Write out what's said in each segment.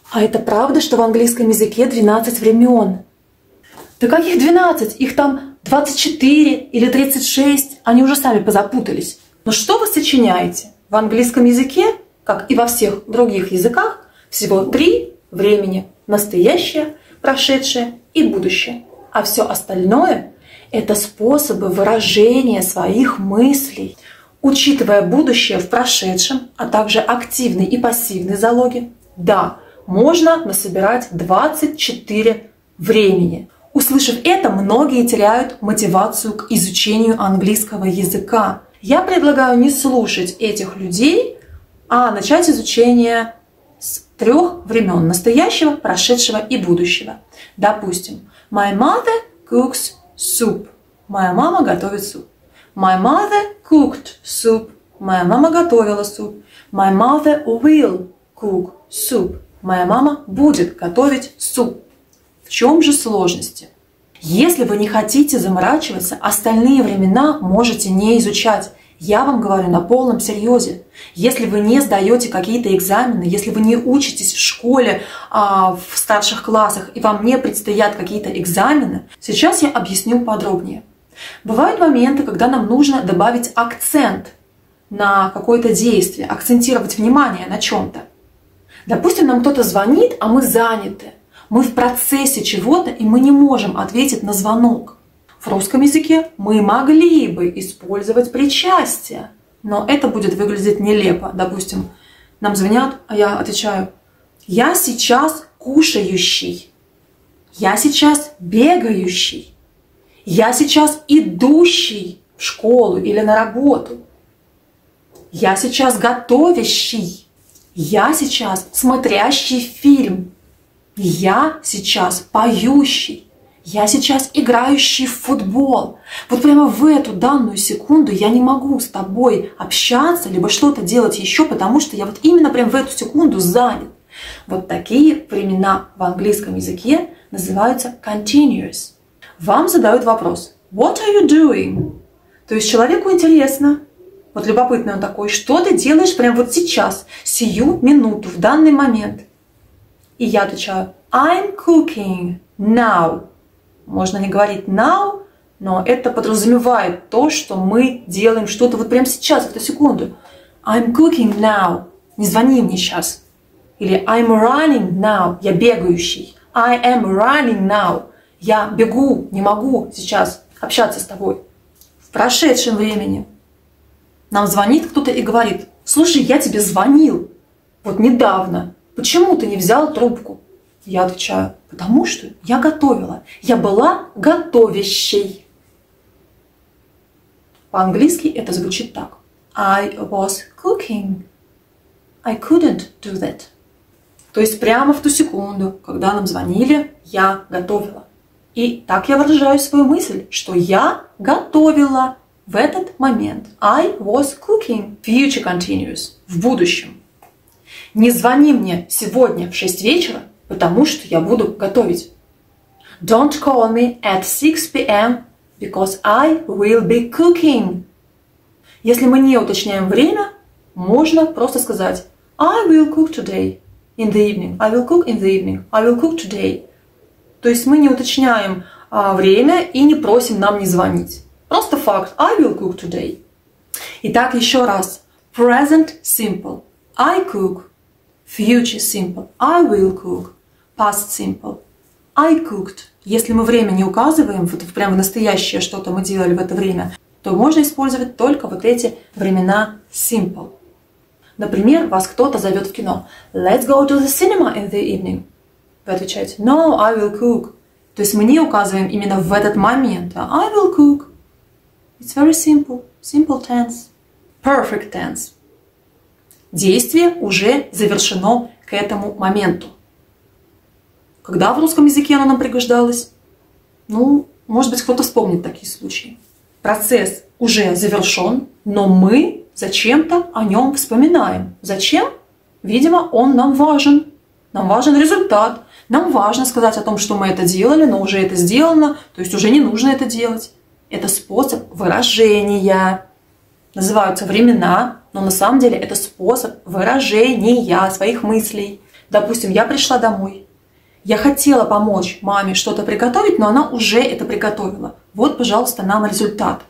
А это правда, что в английском языке 12 времен? Да каких 12? Их там 24 или 36. Они уже сами позапутались. Но что вы сочиняете? В английском языке, как и во всех других языках, всего 3 времени. Настоящее, прошедшее и будущее. А все остальное – это способы выражения своих мыслей. Учитывая будущее в прошедшем, а также активные и пассивные залоги, да, можно насобирать 24 времени. Услышав это, многие теряют мотивацию к изучению английского языка. Я предлагаю не слушать этих людей, а начать изучение с 3 времен: настоящего, прошедшего и будущего. Допустим, my mother cooks soup. Моя мама готовит суп. My mother cooked soup. Моя мама готовила суп. My mother will cook soup. Моя мама будет готовить суп. В чем же сложности? Если вы не хотите заморачиваться, остальные времена можете не изучать. Я вам говорю на полном серьезе. Если вы не сдаете какие-то экзамены, если вы не учитесь в школе, в старших классах, и вам не предстоят какие-то экзамены, сейчас я объясню подробнее. Бывают моменты, когда нам нужно добавить акцент на какое-то действие, акцентировать внимание на чем-то. Допустим, нам кто-то звонит, а мы заняты. Мы в процессе чего-то, и мы не можем ответить на звонок. В русском языке мы могли бы использовать причастие, но это будет выглядеть нелепо. Допустим, нам звонят, а я отвечаю: я сейчас кушающий, я сейчас бегающий, я сейчас идущий в школу или на работу, я сейчас готовящий, я сейчас смотрящий фильм, я сейчас поющий. Я сейчас играющий в футбол. Вот прямо в эту данную секунду я не могу с тобой общаться, либо что-то делать еще, потому что я вот именно прямо в эту секунду занят. Вот такие времена в английском языке называются continuous. Вам задают вопрос: What are you doing? То есть человеку интересно, вот любопытный он такой, что ты делаешь прямо вот сейчас, сию минуту, в данный момент. И я отвечаю: I'm cooking now. Можно не говорить now, но это подразумевает то, что мы делаем что-то вот прямо сейчас, в эту секунду. I'm cooking now. Не звони мне сейчас. Или I'm running now. Я бегающий. I am running now. Я бегу, не могу сейчас общаться с тобой. В прошедшем времени нам звонит кто-то и говорит: слушай, я тебе звонил вот недавно. Почему ты не взял трубку? Я отвечаю: потому что я готовила. Я была готовящей. По-английски это звучит так: I was cooking. I couldn't do that. То есть прямо в ту секунду, когда нам звонили, я готовила. И так я выражаю свою мысль, что я готовила в этот момент. I was cooking. Future continuous. В будущем. Не звони мне сегодня в 6 вечера, потому что я буду готовить. Don't call me at 6 p.m. because I will be cooking. Если мы не уточняем время, можно просто сказать I will cook today in the evening. I will cook in the evening. I will cook today. То есть мы не уточняем время и не просим нам не звонить. Просто факт. I will cook today. Итак, еще раз. Present simple. I cook. Future simple. I will cook. Past simple. I cooked. Если мы время не указываем, вот прямо настоящее что-то мы делали в это время, то можно использовать только вот эти времена simple. Например, вас кто-то зовет в кино. Let's go to the cinema in the evening. Вы отвечаете No, I will cook. То есть мы не указываем именно в этот момент, а I will cook. It's very simple. Simple tense. Perfect tense. Действие уже завершено к этому моменту. Когда в русском языке оно нам пригождалось? Ну, может быть, кто-то вспомнит такие случаи. Процесс уже завершен, но мы зачем-то о нем вспоминаем. Зачем? Видимо, он нам важен. Нам важен результат. Нам важно сказать о том, что мы это делали, но уже это сделано, то есть уже не нужно это делать. Это способ выражения. Называются времена, но на самом деле это способ выражения своих мыслей. Допустим, я пришла домой. Я хотела помочь маме что-то приготовить, но она уже это приготовила. Вот, пожалуйста, нам результат.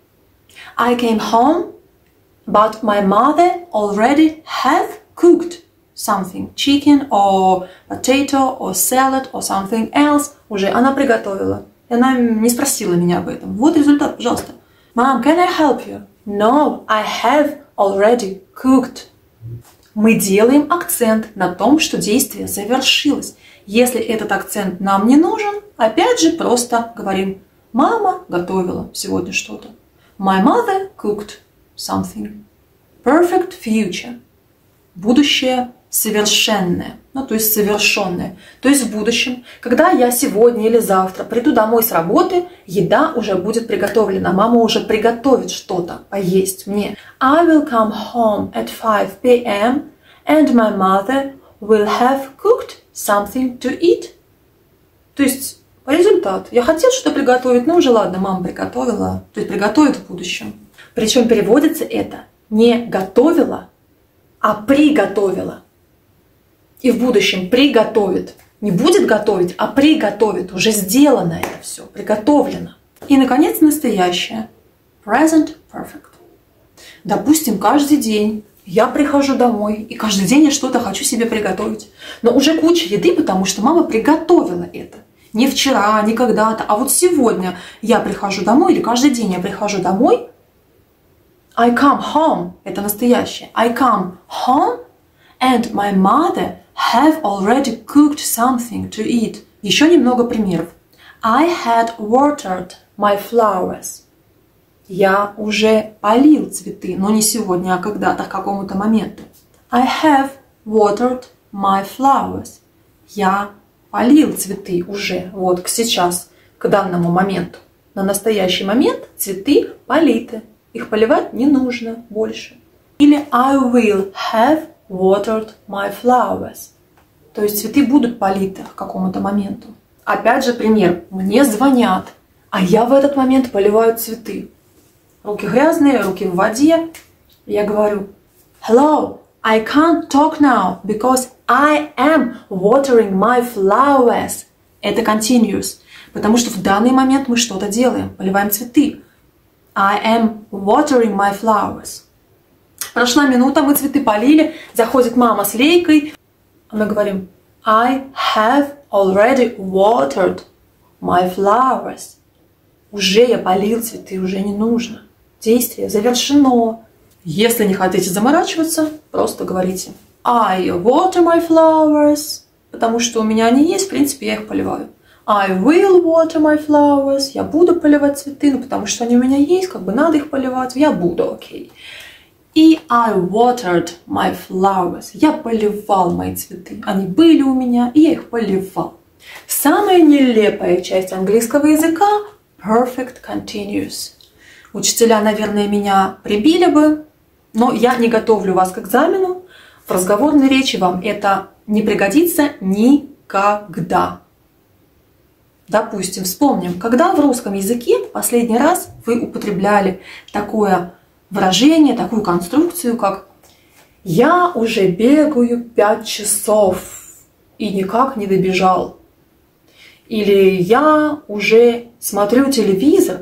I came home, but my mother already have cooked something. Chicken or potato or salad or something else. Уже она приготовила. И она не спросила меня об этом. Вот результат, пожалуйста. Mom, can I help you? No, I have already cooked. Мы делаем акцент на том, что действие завершилось. Если этот акцент нам не нужен, опять же просто говорим «Мама готовила сегодня что-то». My mother cooked something. Perfect future. Будущее совершенное, ну то есть совершенное. То есть в будущем, когда я сегодня или завтра приду домой с работы, еда уже будет приготовлена. Мама уже приготовит что-то поесть мне. I will come home at 5 p.m. and my mother will have cooked something to eat. То есть результат. Я хотел что-то приготовить, но уже ладно, мама приготовила. То есть приготовит в будущем. Причем переводится это не готовила, а приготовила. И в будущем приготовит. Не будет готовить, а приготовит. Уже сделано это все, приготовлено. И, наконец, настоящее. Present perfect. Допустим, каждый день я прихожу домой, и каждый день я что-то хочу себе приготовить. Но уже куча еды, потому что мама приготовила это. Не вчера, не когда-то, а вот сегодня я прихожу домой, или каждый день я прихожу домой. I come home. Это настоящее. I come home, and my mother have already cooked something to eat. Еще немного примеров. I had watered my flowers. Я уже полил цветы, но не сегодня, а когда-то, к какому-то моменту. I have watered my flowers. Я полил цветы уже, вот, сейчас, к данному моменту. На настоящий момент цветы политы. Их поливать не нужно больше. Или I will have watered my flowers. То есть цветы будут политы к какому-то моменту. Опять же пример. Мне звонят, а я в этот момент поливаю цветы. Руки грязные, руки в воде. Я говорю, hello, I can't talk now because I am watering my flowers. Это continuous, потому что в данный момент мы что-то делаем, поливаем цветы. I am watering my flowers. Прошла минута, мы цветы полили, заходит мама с лейкой, а мы говорим, I have already watered my flowers. Уже я полил цветы, уже не нужно. Действие завершено. Если не хотите заморачиваться, просто говорите I water my flowers, потому что у меня они есть, в принципе, я их поливаю. I will water my flowers. Я буду поливать цветы, ну, потому что они у меня есть, как бы надо их поливать, я буду, окей. И I watered my flowers. Я поливал мои цветы. Они были у меня, и я их поливал. Самая нелепая часть английского языка – perfect continuous. Учителя, наверное, меня прибили бы, но я не готовлю вас к экзамену. В разговорной речи вам это не пригодится никогда. Допустим, вспомним, когда в русском языке последний раз вы употребляли такое выражение, такую конструкцию, как «Я уже бегаю 5 часов и никак не добежал». Или «Я уже смотрю телевизор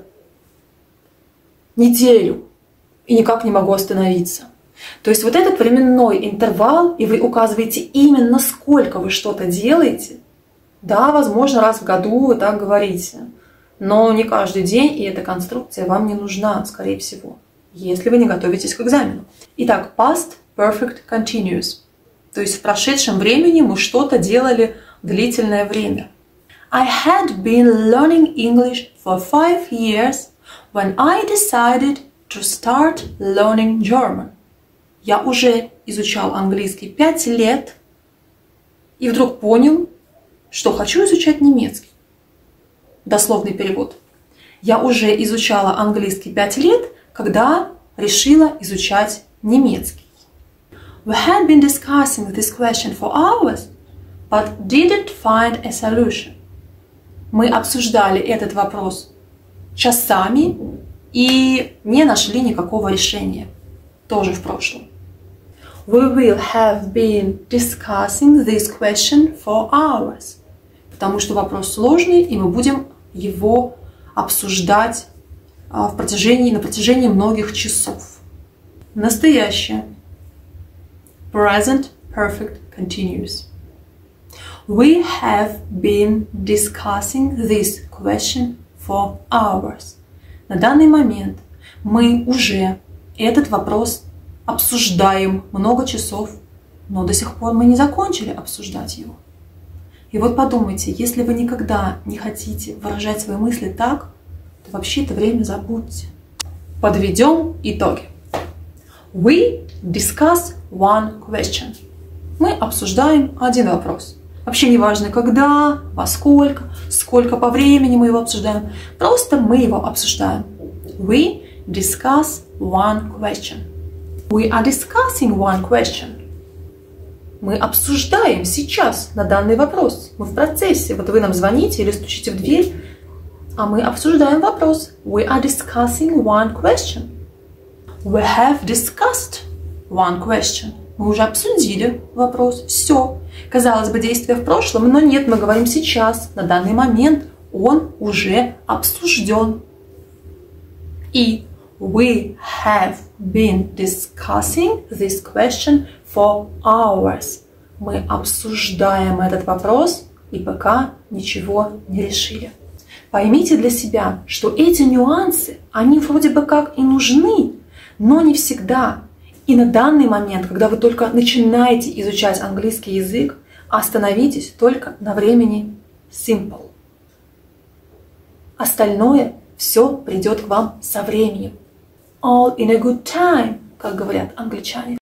неделю и никак не могу остановиться». То есть вот этот временной интервал, и вы указываете именно сколько вы что-то делаете. Да, возможно, раз в году вы так говорите, но не каждый день, и эта конструкция вам не нужна, скорее всего, если вы не готовитесь к экзамену. Итак, past perfect continuous. То есть в прошедшем времени мы что-то делали длительное время. I had been learning English for 5 years when I decided to start learning German. Я уже изучал английский 5 лет и вдруг понял, что хочу изучать немецкий. Дословный перевод. Я уже изучала английский 5 лет, когда решила изучать немецкий. We had been discussing this question for hours, but didn't find a solution. Мы обсуждали этот вопрос часами и не нашли никакого решения. Тоже в прошлом. We will have been discussing this question for hours. Потому что вопрос сложный, и мы будем его обсуждать на протяжении многих часов. Настоящее. Present perfect continuous. We have been discussing this question for hours. На данный момент мы уже этот вопрос обсуждаем много часов, но до сих пор мы не закончили обсуждать его. И вот подумайте, если вы никогда не хотите выражать свои мысли так, то вообще это время забудьте. Подведем итоги. We discuss one question. Мы обсуждаем один вопрос. Вообще не важно, когда, во сколько по времени мы его обсуждаем. Просто мы его обсуждаем. We discuss one question. We are discussing one question. Мы обсуждаем сейчас на данный вопрос. Мы в процессе. Вот вы нам звоните или стучите в дверь, а мы обсуждаем вопрос. We are discussing one question. We have discussed one question. Мы уже обсудили вопрос. Все. Казалось бы, действие в прошлом, но нет, мы говорим сейчас. На данный момент он уже обсужден. И we have been discussing this question for hours. Мы обсуждаем этот вопрос и пока ничего не решили. Поймите для себя, что эти нюансы, они вроде бы как и нужны, но не всегда. И на данный момент, когда вы только начинаете изучать английский язык, остановитесь только на времени simple. Остальное все придет к вам со временем. All in a good time, как говорят англичане.